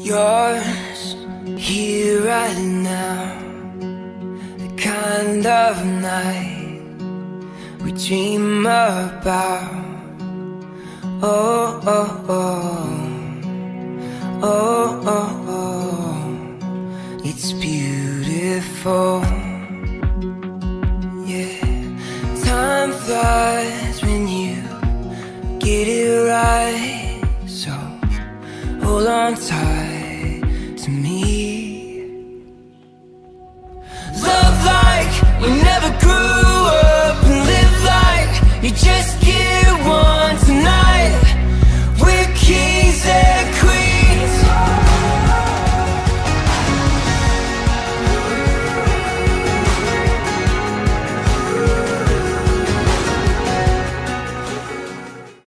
yours here right now. The kind of night we dream about. Oh, oh, oh, oh, oh, oh. It's beautiful. Yeah, time flies when you get it right. So hold on tight.